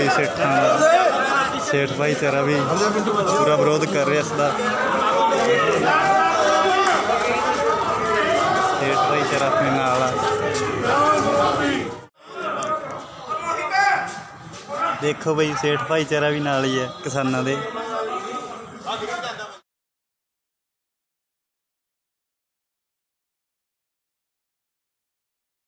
बई सेठां दा सेठ भाईचारा भी पूरा विरोध कर रहा इसका। सेठ भाईचारा अपने नाल आ। देखो बई सेठ भाईचारा भी नाल ही है किसानां दे।